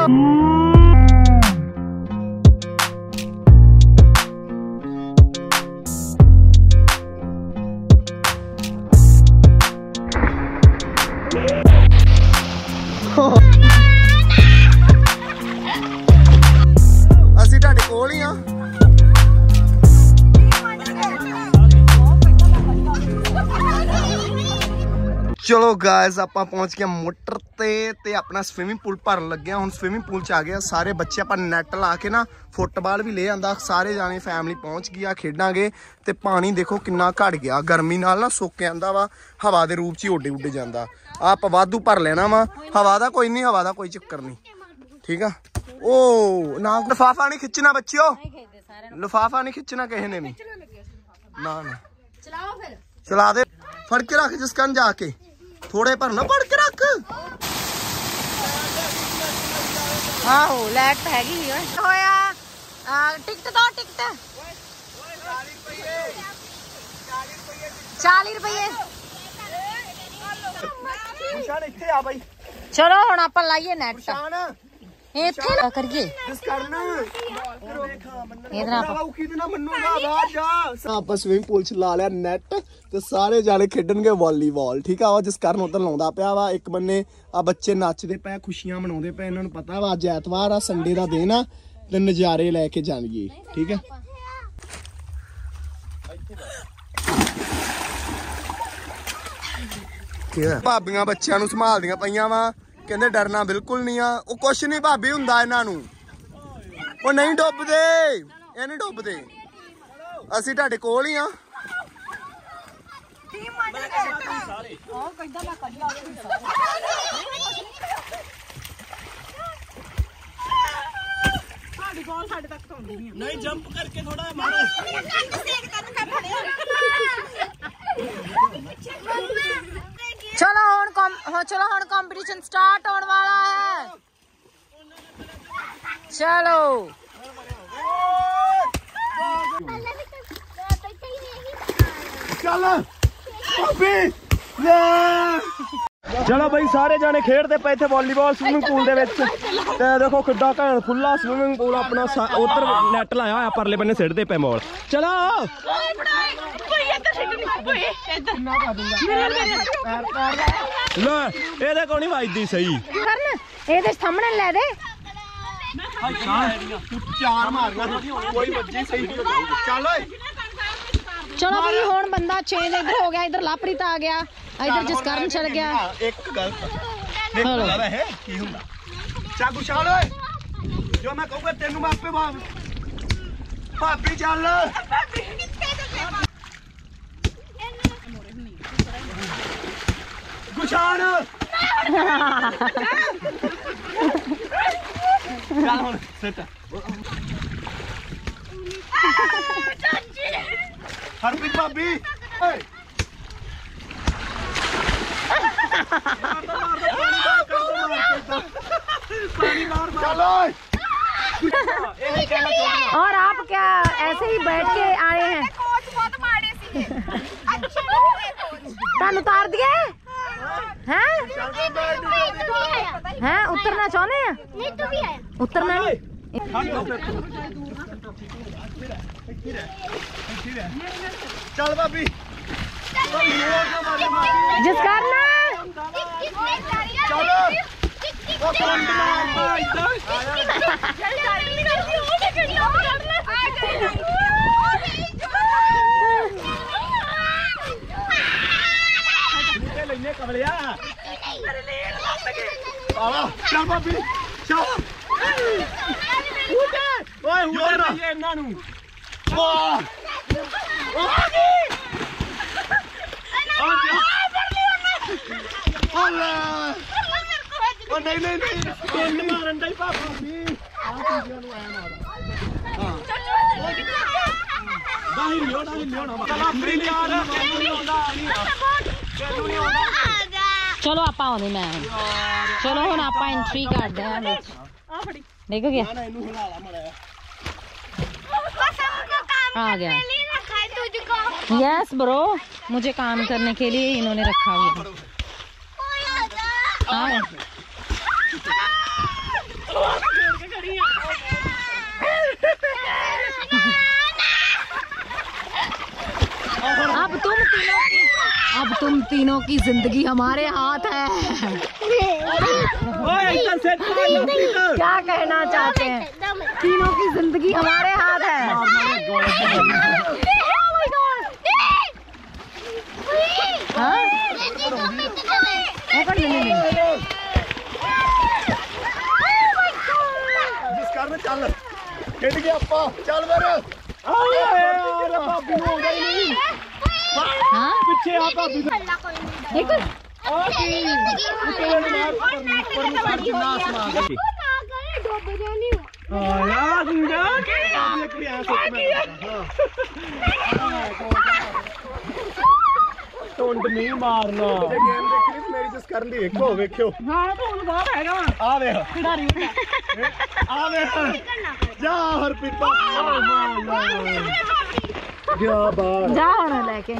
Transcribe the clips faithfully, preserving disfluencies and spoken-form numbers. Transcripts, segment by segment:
ਅਸੀਂ ਤੁਹਾਡੇ ਕੋਲ ਹੀ ਆ। चलो गाइस ਆਪਾਂ पहुंच गए मोटर ते ते अपना स्विमिंग पूल भरन लगे। हुण स्विमिंग पूल च आ गए सारे बच्चे। ਆਪਾਂ नैट ला के ना फुटबॉल भी ले आंदा। सारे जाने फैमिली पहुंच गई। खेडांगे ते पानी देखो कितना घट गया। गर्मी नाल ना सुक आंदा वा, हवा दे रूप च उड्डे उड्डे जांदा। आप वाधू भर लेना वा। हवा दा कोई नहीं, हवा दा कोई चक्कर नहीं, ठीक है। ओ ना लिफाफा नहीं खिंचना बच्चियों, लिफाफा नहीं खिंचना किसी ने भी ना ना। चलाओ फिर, चला दे। फड़ के रख जिस कन जाके थोड़े पर ना पड़ के रख। आहो लाइट तो हैगी ही होया। टिकट दो, टिकट चाली रुपये। चलो हुण आपां लाइए नेट इत्थे करिए। ਆਪਾਂ ਸਵਿਮਿੰਗ ਪੂਲ ਚ ਲਾ ਲਿਆ ਨੈਟ ਤੇ ਸਾਰੇ ਜਾਣੇ ਖੇਡਣਗੇ ਵਾਲੀਬਾਲ, ਠੀਕ ਆ। ਜਿਸ ਕਾਰਨ ਉਧਰ ਲਾਉਂਦਾ ਪਿਆ ਵਾ। ਇੱਕ ਬੰਨੇ ਆ ਬੱਚੇ ਨੱਚਦੇ ਪਏ, ਖੁਸ਼ੀਆਂ ਮਨਾਉਂਦੇ ਪਏ। ਇਹਨਾਂ ਨੂੰ ਪਤਾ ਵਾ ਅੱਜ ਐਤਵਾਰ ਆ, ਸੰਡੇ ਦਾ ਦਿਨ ਆ ਤੇ ਨਜ਼ਾਰੇ ਲੈ ਕੇ ਜਾਣਗੇ, ਠੀਕ ਹੈ। ਭਾਬੀਆਂ ਬੱਚਿਆਂ ਨੂੰ ਸੰਭਾਲਦੀਆਂ ਪਈਆਂ ਵਾ। ਕਹਿੰਦੇ ਡਰਨਾ ਬਿਲਕੁਲ ਨਹੀਂ ਆ। ਉਹ ਕੁਛ ਨਹੀਂ ਭਾਬੀ ਹੁੰਦਾ ਇਹਨਾਂ ਨੂੰ, ਉਹ ਨਹੀਂ ਡੁੱਬਦੇ, ਇਹ ਨਹੀਂ ਡੁੱਬਦੇ। ਅਸੀਂ ਤੁਹਾਡੇ ਕੋਲ ਹੀ ਆ। नहीं जंप करके थोड़ा मारो। चलो हुण कॉम चलो हुण कंपटीशन स्टार्ट होने वाला है। चलो चलो चलो भाई सारे जाने खेडते पे थे वॉलीबॉल स्विमिंग पूल दे विच। ते देखो किड्डा घैंट खुला स्विमिंग पूल अपना उधर नैट लाया होया, परले बन्ने सिटदे पे बॉल। चलो ले एदे को नहीं वजदी सही। एदे सामने ले दे। चार मारना कोई वज्जी सही। चलो चलो भाई हुण बंदा चेंज इधर हो गया। इधर लापरीत आ गया, इधर जसकरण चल गया। एक गलत एक गलत है की हुंदा। चा गुशाल ओए, जो मैं कहूंगा तेनू मैं आपे भाभी चल गुशाल चल हुण सेट हरप्रीत भाभी और आप क्या ऐसे ही बैठ के आए हैं? तान उतार दिया है हैं? हैं उतरना चाहते हैं? नहीं तो भी आया। उतरना नहीं। चल भाभी जिस कारण चलो चल भाभी चल नहीं नहीं नहीं मारन दई पापा भी बाहर लियो ना लियो ना चल अपनी यार चलो आप आने मैं चलो हुण आप एंट्री कर दे विच देखो क्या आ गया। यस ब्रो, मुझे काम करने के लिए इन्होंने रखा हुआ है। तीनों की जिंदगी हमारे हाथ है। क्या कहना चाहते हैं? तीनों की जिंदगी हमारे हाथ है। हाँ? जिस कार में चल खेड गया अपा चल मेरे यार भाभी हो गई नहीं। हाँ? पीछे आ भाभी देखो टुंड नहीं मारना गेम देखनी तो मेरी जिस करन दी देखो देखो हां तो हुन बाहर हैगा आ देख खिडारी आ देख जा हरप्रीत भाभी क्या बात जा होने लेके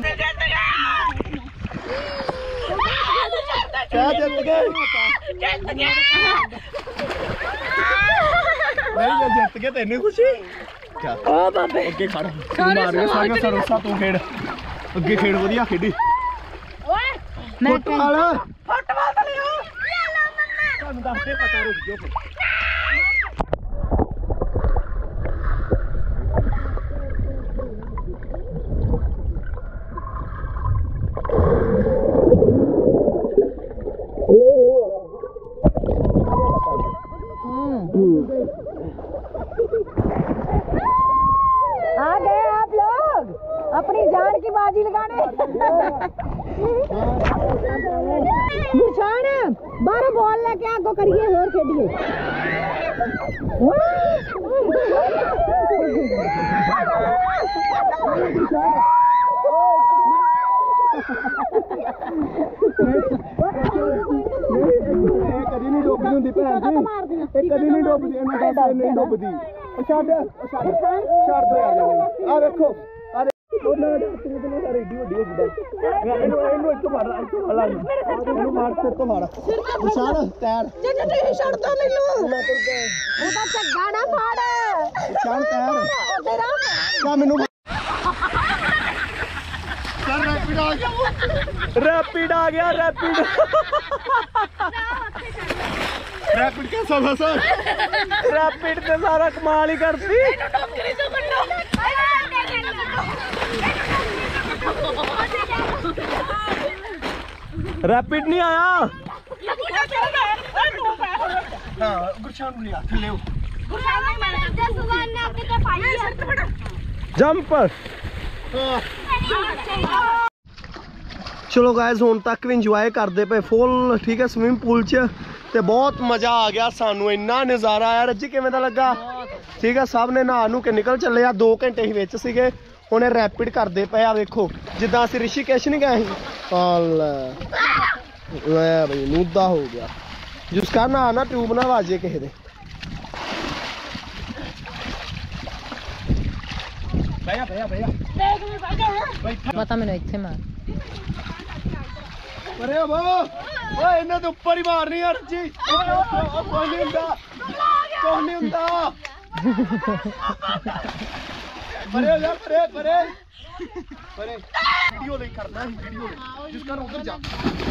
क्या जीत गए नहीं ये जीत गए तेने खुशी क्या ओ बाबे ਅੱਗੇ ਖੜ ਮਾਰ ਗਿਆ ਸਾਰੀਆਂ ਸਰੋਸਾ ਤੂੰ ਖੇਡ ਅੱਗੇ ਖੇਡ ਵਧੀਆ ਖੇਡੀ ਓਏ ਮੈਂ ਫੁੱਟਬਾਲ ਫੁੱਟਬਾਲ ਤਾਂ ਲਿਓ ਤੁਹਾਨੂੰ ਦੱਸ ਦੇ ਪਤਾ ਰੁਕ ਜਾਓ ਫਿਰ आ गए आप लोग अपनी जान की बाजी लगाने। गुरशान बारह बॉल लेके आगो करिए और खेलिए। कदी नहीं डुबदी हुंदी भैन जी कदी नहीं डुबदी नहीं डुबदी छड्ड छड्ड छड्ड दो यार आ देखो अरे ਉਹਨਾਂ ਦੇ ਤੂੰ ਤੇ ਸਾਰੇ ਏਡੀ ਵੱਡੀ ਹੋ ਗਈ ਇਹਨੂੰ ਇਹਨੂੰ ਇੱਥੋਂ ਮਾਰ ਇੱਥੋਂ ਮਾਰ ਇਹਨੂੰ ਮਾਰ ਸਿਰ ਤੋਂ ਮਾਰ ਵਿਸ਼ਾਲ ਤੈਰ ਜੇ ਜੇ ਤੁਸੀਂ ਛੱਡ ਦੋ ਮੈਨੂੰ ਉਹਦਾ ਝੱਗਾ ਨਾ ਫਾੜ ਵਿਸ਼ਾਲ ਤੈਰ ਤੇਰਾ ਕਾ ਮੈਨੂੰ ਕਰ ਰੈਪਿਡ ਆ ਗਿਆ रैपिड आ गया रैपिड रैपिड कैसा था सर रैपिड ते सारा कमाल ही करती रैपिड नहीं आया हां गुरशान ने हाथ ले जंप ਚਲੋ ਗਾਇਜ਼ ਹੁਣ ਤੱਕ ਵੀ ਇੰਜੋਏ ਕਰਦੇ ਪਏ ਫੁੱਲ ਠੀਕ ਹੈ ਸਵਿਮਿੰਗ ਪੂਲ 'ਚ ਤੇ ਬਹੁਤ ਮਜ਼ਾ ਆ ਗਿਆ ਸਾਨੂੰ ਇੰਨਾ ਨਜ਼ਾਰਾ ਆਇਆ ਰੱਜੀ ਕਿਵੇਂ ਦਾ ਲੱਗਾ ਠੀਕ ਹੈ ਸਭ ਨੇ ਨਹਾ ਨੂੰ ਕੇ ਨਿਕਲ ਚੱਲੇ ਆ ਦੋ ਘੰਟੇ ਹੀ ਵਿੱਚ ਸੀਗੇ ਹੁਣ ਇਹ ਰੈਪਿਡ ਕਰਦੇ ਪਏ ਆ ਵੇਖੋ ਜਿੱਦਾਂ ਅਸੀਂ ਰਿਸ਼ੀਕੇਸ਼ ਨਹੀਂ ਗਏ ਸੀ ਹਾਲ ਲੈ ਬਈ ਨੂਦਾ ਹੋ ਗਿਆ ਜਿਸ ਕਾ ਨਾ ਨਾ ਟਿਊਬ ਨਾ ਵਾਜੇ ਕਿਸੇ ਦੇ ਭਈਆ ਭਈਆ ਭਈਆ ਪਤਾ ਮੈਨੂੰ ਇੱਥੇ ਮਾਰ अरे वो ओए इन्हें तो ऊपर ही मारनी यार जी कोई नहीं हुंदा कोई नहीं हुंदा परे यार परे परे परे वीडियो नहीं करना है वीडियो जिसका उधर जा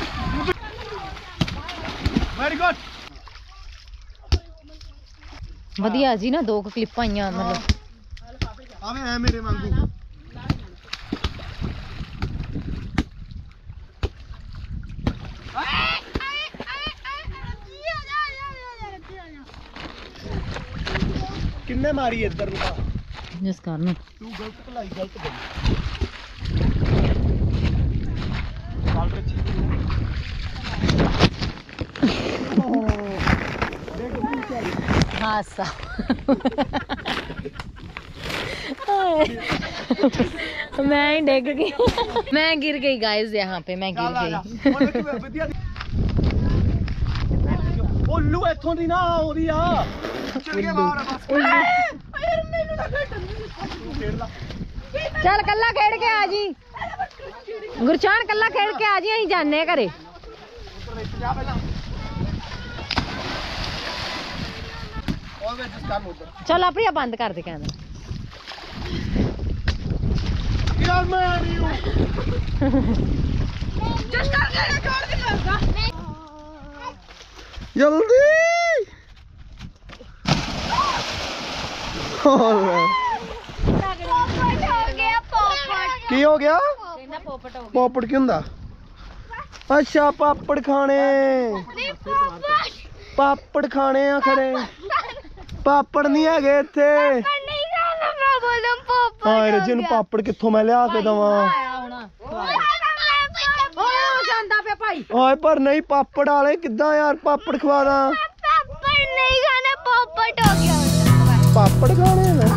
वेरी गुड ਵਧੀਆ ਜੀ ਨਾ ਦੋ ਕਲਿੱਪਾਂ ਆਈਆਂ ਮਤਲਬ आवे है मेरे वांगू किन्ने मारी इधर नु ਜਿਸ ਕਾਰਨ तू गलत भलाई गलत बन बाल पे चीज ਹਾਸਾ मैं ही डिग गई मैं गिर गई गाइस यहाँ पे मैं गिर गई उल्लू इथों दी ना हो रही आ चल के बाहर बस चल कल्ला खेड़ के आ जी गुरशान कल्ला खेड़ के आ जी अहीं जाने घरे चल अपनी बंद कर दे कैमरा यार मैं आ रही हूं जल्दी की हो गया पोपट की हुंदा अच्छा पापड़ खाने पापड़ खाने आ खरे पापड़ नहीं है इत्थे हाय रजिन पापड़ कित्थों मैं लिया के दवा हाय पर नहीं पापड़ वाले किद्दां यार पापड़ खवा दा पापड़ खाने